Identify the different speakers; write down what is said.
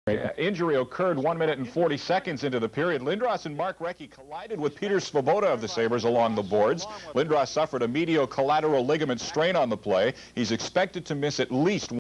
Speaker 1: Injury occurred 1 minute and 40 seconds into the period. Lindros and Recchi collided with Petr Svoboda of the Sabres along the boards. Lindros suffered a medial collateral ligament strain on the play. He's expected to miss at least